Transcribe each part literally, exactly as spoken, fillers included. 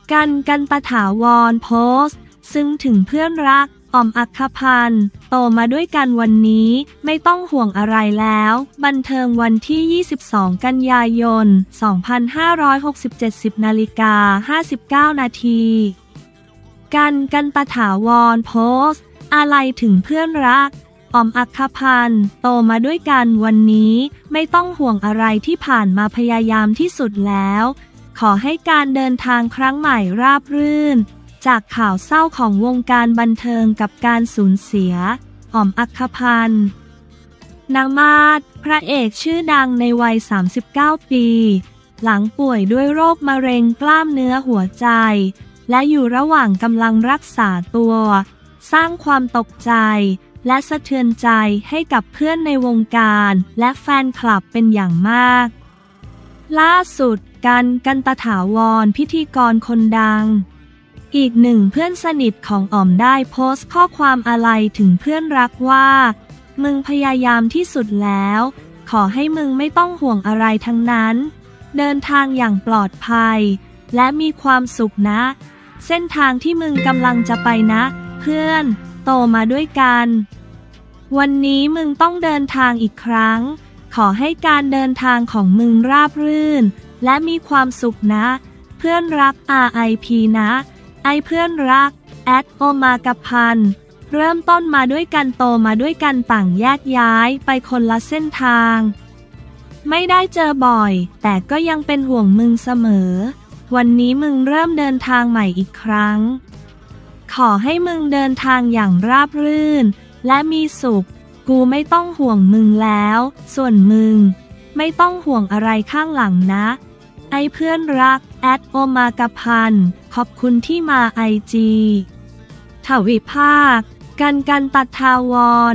กันกันตถาวรโพสต์ซึ่งถึงเพื่อนรักอ่อมอัคคพันธ์โตมาด้วยกันวันนี้ไม่ต้องห่วงอะไรแล้วบันเทิงวันที่ยี่สิบสองกันยายนสองพันห้าร้อยหกสิบเจ็ด สิบนาฬิกาห้าสิบเก้านาทีกันกันตถาวรโพสต์อะไรถึงเพื่อนรักอ่อมอัคคพันธ์โตมาด้วยกันวันนี้ไม่ต้องห่วงอะไรที่ผ่านมาพยายามที่สุดแล้วขอให้การเดินทางครั้งใหม่ราบรื่นจากข่าวเศร้าของวงการบันเทิงกับการสูญเสียอ่อมอัคคพันธ์นางมาศพระเอกชื่อดังในวัยสามสิบเก้าปีหลังป่วยด้วยโรคมะเร็งกล้ามเนื้อหัวใจและอยู่ระหว่างกำลังรักษาตัวสร้างความตกใจและสะเทือนใจให้กับเพื่อนในวงการและแฟนคลับเป็นอย่างมากล่าสุดกันกันตถาวรพิธีกรคนดังอีกหนึ่งเพื่อนสนิทของอ๋อมได้โพสต์ข้อความอาลัยถึงเพื่อนรักว่ามึงพยายามที่สุดแล้วขอให้มึงไม่ต้องห่วงอะไรทั้งนั้นเดินทางอย่างปลอดภัยและมีความสุขนะเส้นทางที่มึงกำลังจะไปนะเพื่อนโตมาด้วยกันวันนี้มึงต้องเดินทางอีกครั้งขอให้การเดินทางของมึงราบรื่นและมีความสุขนะเพื่อนรัก อาร์ ไอ พี นะไอเพื่อนรักแอดโอมากับพันเริ่มต้นมาด้วยกันโตมาด้วยกันต่างแยกย้ายไปคนละเส้นทางไม่ได้เจอบ่อยแต่ก็ยังเป็นห่วงมึงเสมอวันนี้มึงเริ่มเดินทางใหม่อีกครั้งขอให้มึงเดินทางอย่างราบรื่นและมีสุขกูไม่ต้องห่วงมึงแล้วส่วนมึงไม่ต้องห่วงอะไรข้างหลังนะไอเพื่อนรักแอดโอมากับพันขอบคุณที่มาไอจีทวิภาคกันกันตถาวร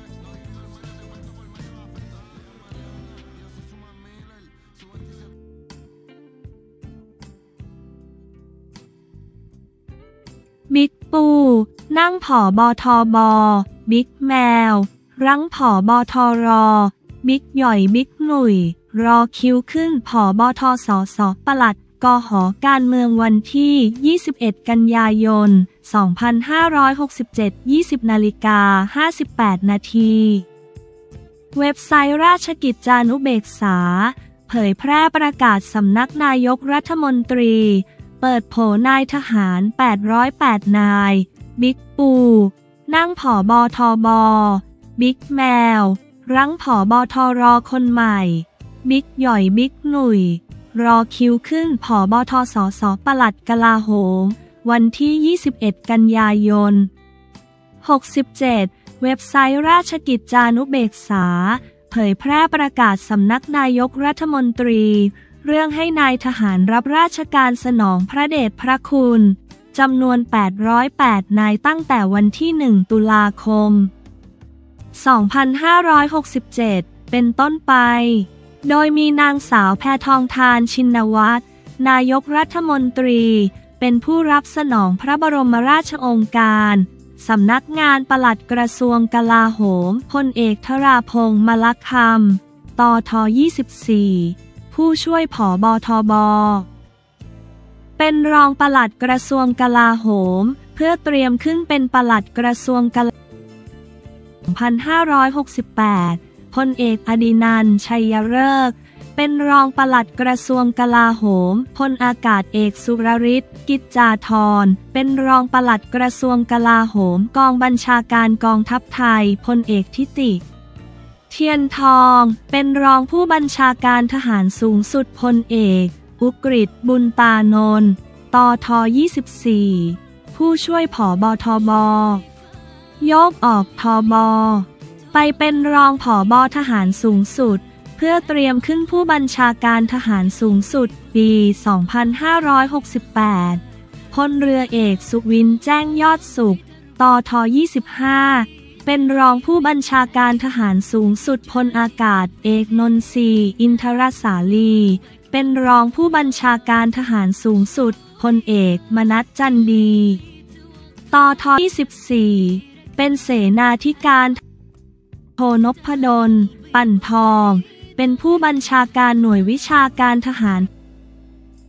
บิ๊กปูนั่งผอบทบบิ๊กแมวรั้งผอบทรบิ๊กหย่อยบิ๊กหนุ่ยรอคิวขึ้นผอบทสสปลัดกหการเมืองวันที่ยี่สิบเอ็ดกันยายนสองพันห้าร้อยหกสิบเจ็ด ยี่สิบนาฬิกาห้าสิบแปดนาทีเว็บไซต์ราชกิจจานุเบกษาเผยแพร่ประกาศสำนักนายกรัฐมนตรีเปิดโผนายทหารแปดร้อยแปดนายบิ๊กปูนั่งผอบทบบิ๊กแมวรั้งผอบทรคนใหม่บิ๊กหย่อยบิ๊กหนุ่ยรอคิวขึ้นผอบทสสปลัดกลาโหมวันที่ยี่สิบเอ็ดกันยายนหกสิบเจ็ดเว็บไซต์ราชกิจจานุเบกษาเผยแพร่ประกาศสำนักนายกรัฐมนตรีเรื่องให้นายทหารรับราชการสนองพระเดชพระคุณจำนวนแปดร้อยแปดนายตั้งแต่วันที่หนึ่งตุลาคมสองพันห้าร้อยหกสิบเจ็ดเป็นต้นไปโดยมีนางสาวแพทองธารชินวัตรนายกรัฐมนตรีเป็นผู้รับสนองพระบรมราชโองการสำนักงานปลัดกระทรวงกลาโหมพลเอกธราพงษ์มลคำตทยี่สิบสี่ผู้ช่วยผบทบเป็นรองปลัดกระทรวงกลาโหมเพื่อเตรียมขึ้นเป็นปลัดกระทรวงกลาโหมสองพันห้าร้อยหกสิบแปดพลเอกอดินันท์ชัยฤกษ์เป็นรองปลัดกระทรวงกลาโหมพลอากาศเอกสุรฤทธิ์กิจจาธรเป็นรองปลัดกระทรวงกลาโหมกองบัญชาการกองทัพไทยพลเอกทิติเทียนทองเป็นรองผู้บัญชาการทหารสูงสุดพลเอกอุกฤษบุญตานนท์ตทยี่สิบสี่ผู้ช่วยผบทบโยกออกทบไปเป็นรองผบทหารสูงสุดเพื่อเตรียมขึ้นผู้บัญชาการทหารสูงสุดปีสองพันห้าร้อยหกสิบแปดพลเรือเอกสุวินแจ้งยอดสุขตทยี่สิบห้าเป็นรองผู้บัญชาการทหารสูงสุดพลอากาศเอกนนทรีอินทรสาลีเป็นรองผู้บัญชาการทหารสูงสุดพลเอกมนัสจันดีตทยี่สิบสี่เป็นเสนาธิการโทนพดลปั่นทองเป็นผู้บัญชาการหน่วยวิชาการทหาร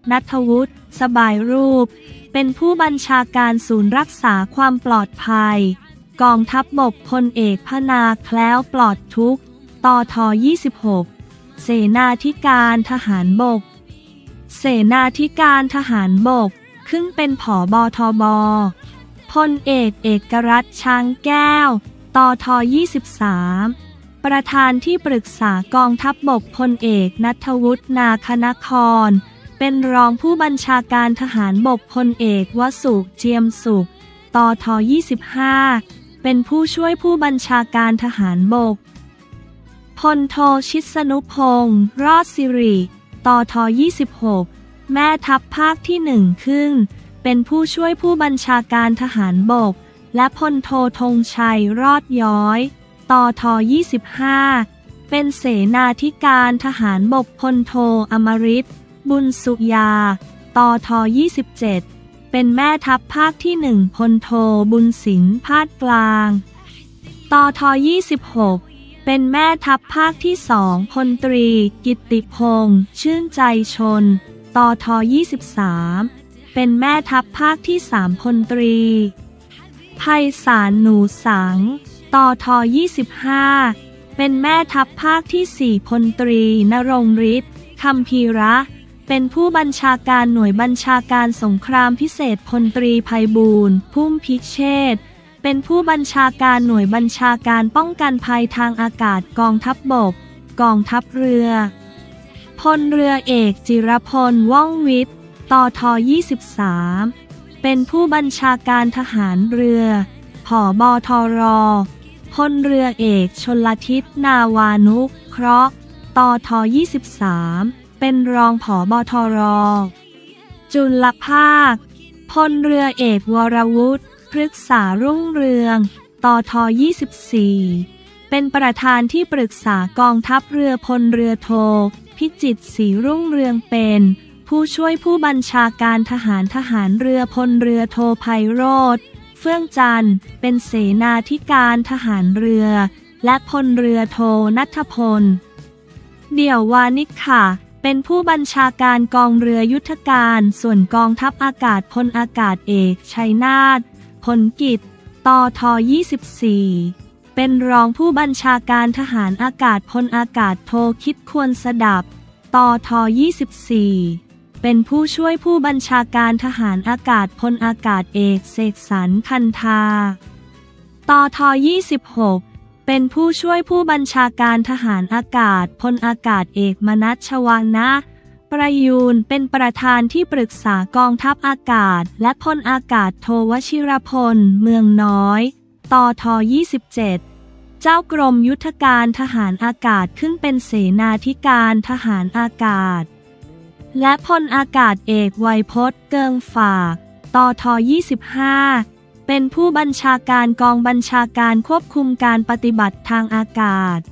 ณัฐวุฒิ สบายรูปเป็นผู้บัญชาการศูนย์รักษาความปลอดภัยกองทัพบกพลเอกพนาแคล้วปลอดทุกข์ตทยี่สิบหกเสนาธิการทหารบกเสนาธิการทหารบกขึ้นเป็นผบทบพลเอกเอกรัตน์ช้างแก้วตทยี่สิบสามประธานที่ปรึกษากองทัพบกพลเอกณัฐวุฒิ นาคนครเป็นรองผู้บัญชาการทหารบกพลเอกวสุเจียมสุขตทยี่สิบห้าเป็นผู้ช่วยผู้บัญชาการทหารบกพลโทชิสนุพงศ์รอดสิริตทยี่สิบหกแม่ทัพภาคที่หนึ่งขึ้นเป็นผู้ช่วยผู้บัญชาการทหารบกและพลโทธงชัยรอดย้อยตทยี่สิบห้าเป็นเสนาธิการทหารบกพลโทอมฤตบุญสุยาตทยี่สิบเจ็ดเป็นแม่ทัพภาคที่หนึ่งพลโทบุญสิงห์ภาคกลางตทยี่สิบหกเป็นแม่ทัพภาคที่สองพลตรีกิตติพงษ์ชื่นใจชนตทยี่สิบสามเป็นแม่ทัพภาคที่สามพลตรีไพศาลหนูสังตทยี่สิบห้าเป็นแม่ทัพภาคที่สี่พลตรีณรงค์ฤทธิ์คัมภีระเป็นผู้บัญชาการหน่วยบัญชาการสงครามพิเศษพลตรีไพบูลย์พุ่มพิเชษฐ์เป็นผู้บัญชาการหน่วยบัญชาการป้องกันภัยทางอากาศกองทัพบกกองทัพเรือพลเรือเอกจิรพลว่องวิทย์ตทยี่สิบสามเป็นผู้บัญชาการทหารเรือผบทรพลเรือเอกชลทิศนาวานุเคราะห์ตทยี่สิบสามเป็นรองผบทรจุลภาคพลเรือเอกวรวุฒิพฤกษารุ่งเรืองตทยี่สิบสี่เป็นประธานที่ปรึกษากองทัพเรือพลเรือโทพิจิตรศรีรุ่งเรืองเป็นผู้ช่วยผู้บัญชาการทหารทหารเรือพลเรือโทไพโรจน์เฟื่องจันทร์เป็นเสนาธิการทหารเรือและพลเรือโทณัฐพลเดี่ยววานิชค่ะเป็นผู้บัญชาการกองเรือยุทธการส่วนกองทัพอากาศพลอากาศเอกชัยนาทผลกิจตทยี่สิบสี่เป็นรองผู้บัญชาการทหารอากาศพลอากาศโทคิดควรสดับตทยี่สิบสี่เป็นผู้ช่วยผู้บัญชาการทหารอากาศพลอากาศเอกเสกสรรคันธาตทยี่สิบหกเป็นผู้ช่วยผู้บัญชาการทหารอากาศพลอากาศเอกมนัสชวานะประยูรเป็นประธานที่ปรึกษากองทัพอากาศและพลอากาศโทวชิรพลเมืองน้อยตทยี่สิบเจ็ดเจ้ากรมยุทธการทหารอากาศขึ้นเป็นเสนาธิการทหารอากาศและพลอากาศเอกไวยพจน์เกิงฝากตทยี่สิบห้าเป็นผู้บัญชาการกองบัญชาการควบคุมการปฏิบัติทางอากาศ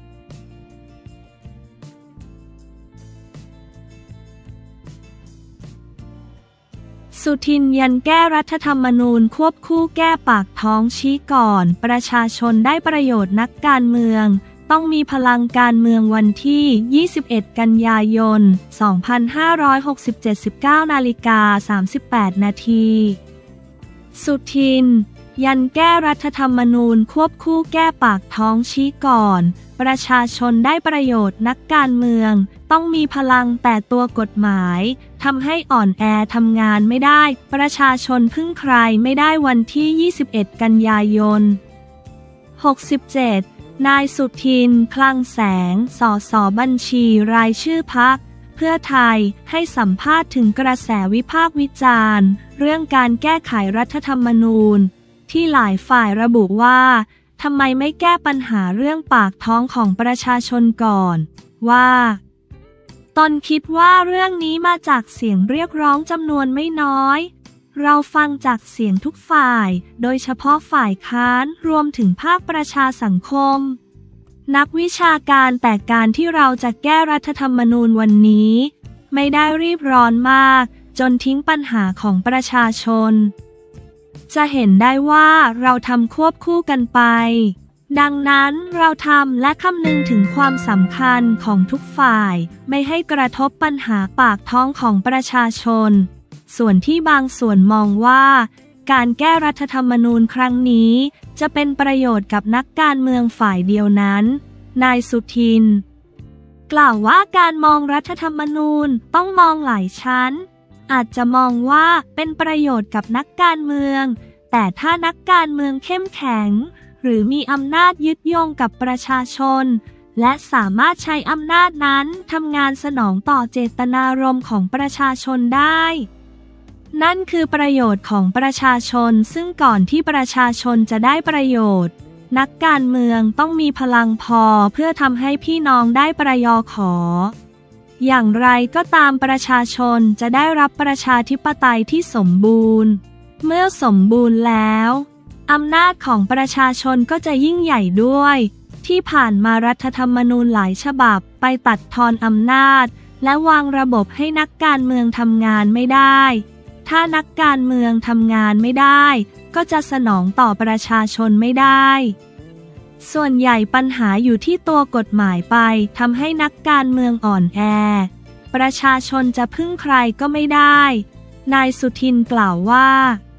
สุทินยันแก้รัฐธรรมนูญควบคู่แก้ปากท้องชี้ก่อนประชาชนได้ประโยชน์นักการเมืองต้องมีพลังการเมืองวันที่ยี่สิบเอ็ดกันยายนสองพันห้าร้อยหกสิบเจ็ด สิบเก้านาฬิกาสามสิบแปดนาทีสุทินยันแก้รัฐธรรมนูญควบคู่แก้ปากท้องชี้ก่อนประชาชนได้ประโยชน์นักการเมืองต้องมีพลังแต่ตัวกฎหมายทำให้อ่อนแอทำงานไม่ได้ประชาชนพึ่งใครไม่ได้วันที่ยี่สิบเอ็ดกันยายนหกสิบเจ็ดนายสุทินคลังแสงสสบัญชีรายชื่อพรรคเพื่อไทยให้สัมภาษณ์ถึงกระแสวิพากษ์วิจารณ์เรื่องการแก้ไขรัฐธรรมนูญที่หลายฝ่ายระบุว่าทำไมไม่แก้ปัญหาเรื่องปากท้องของประชาชนก่อนว่าตนคิดว่าเรื่องนี้มาจากเสียงเรียกร้องจำนวนไม่น้อยเราฟังจากเสียงทุกฝ่ายโดยเฉพาะฝ่ายค้านรวมถึงภาคประชาสังคมนักวิชาการแต่การที่เราจะแก้รัฐธรรมนูญวันนี้ไม่ได้รีบร้อนมากจนทิ้งปัญหาของประชาชนจะเห็นได้ว่าเราทำควบคู่กันไปดังนั้นเราทำและคำนึงถึงความสำคัญของทุกฝ่ายไม่ให้กระทบปัญหาปากท้องของประชาชนส่วนที่บางส่วนมองว่าการแก้รัฐธรรมนูญครั้งนี้จะเป็นประโยชน์กับนักการเมืองฝ่ายเดียวนั้นนายสุทินกล่าวว่าการมองรัฐธรรมนูญต้องมองหลายชั้นอาจจะมองว่าเป็นประโยชน์กับนักการเมืองแต่ถ้านักการเมืองเข้มแข็งหรือมีอำนาจยึดโยงกับประชาชนและสามารถใช้อำนาจนั้นทำงานสนองต่อเจตนารมณ์ของประชาชนได้นั่นคือประโยชน์ของประชาชนซึ่งก่อนที่ประชาชนจะได้ประโยชน์นักการเมืองต้องมีพลังพอเพื่อทำให้พี่น้องได้ประโยชน์ขออย่างไรก็ตามประชาชนจะได้รับประชาธิปไตยที่สมบูรณ์เมื่อสมบูรณ์แล้วอำนาจของประชาชนก็จะยิ่งใหญ่ด้วยที่ผ่านมารัฐธรรมนูญหลายฉบับไปตัดทอนอำนาจและวางระบบให้นักการเมืองทำงานไม่ได้ถ้านักการเมืองทำงานไม่ได้ก็จะสนองต่อประชาชนไม่ได้ส่วนใหญ่ปัญหาอยู่ที่ตัวกฎหมายไปทำให้นักการเมืองอ่อนแอประชาชนจะพึ่งใครก็ไม่ได้นายสุทินกล่าวว่า